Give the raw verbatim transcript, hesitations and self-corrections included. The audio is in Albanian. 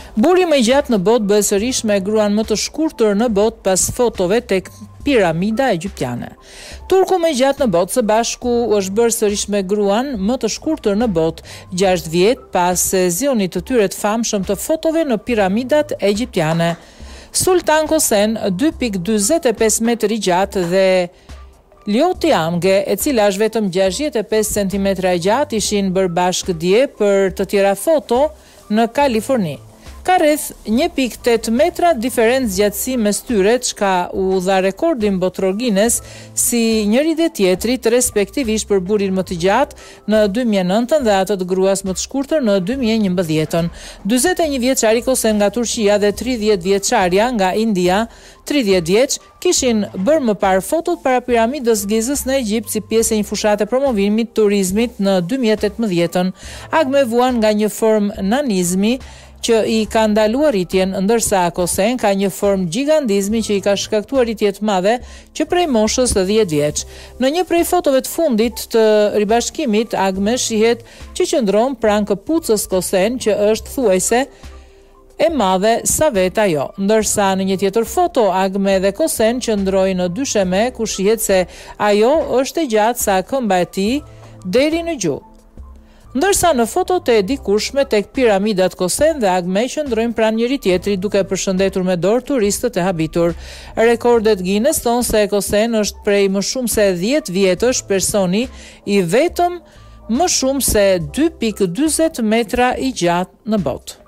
Buri më i gjatë në botë bëhet sërish me gruan më të shkurtër në botë pas fotove tek piramida egjiptiane. Turku më i gjatë në botë së bashku është bërë sërish me gruan më të shkurtër në botë, gjashtë vjet pas sezionit të tyre të famshëm të fotove në piramidat egjiptiane. Sultan Kosen, dy pikë dyzet e pesë metër i gjatë dhe Lioti Amge, e cila është vetëm gjashtëdhjetë e pesë centimetra e gjatë, ishin bërë bashkë dje për të tjera foto në Kaliforni. Ka rreth një pikë tetë metra diferencë gjatësi mes tyre, çka u dha rekordin botror Guinness si njëri dhe tjetrit, respektivisht për burin më të gjatë në dy mijë e nëntë dhe atë të gruas më të shkurtër në dy mijë e njëmbëdhjetë. dyzet e një vjeçari Kosen nga Turqia dhe tridhjetë vjeçarja nga India, tridhjetë vjeç, kishin bërë më parë fotot para piramidës Gizës në Egjipt si pjesë e një fushate promovimit turizmit në dy mijë e tetëmbëdhjetë. Agme vuan nga një formë nanizmi që i ka ndaluar rritjen, ndërsa Kosen ka një formë gjigandizmi që i ka shkaktuar rritje të madhe që prej moshës të dhjetë vjeç. Në një prej fotove të fundit të ribashkimit, Agme shihet që qëndron pranë këpucës Kosen, që është thuajse e madhe sa vetë ajo. Ndërsa në një tjetër foto, Agme dhe Kosen qëndrojnë në dysheme, ku shihet se ajo është e gjatë sa këmba e tij deri në gjuhë. Ndërsa në fotot e dikushme tek piramidat Kosen dhe Agme qëndrojnë pranë njëri tjetrit duke përshëndetur me dorë turistët e habitur. Rekordet Guinness thonë se Kosen është prej më shumë se dhjetë vjetësh personi i vetëm më shumë se dy pikë dyzet metra i gjatë në botë.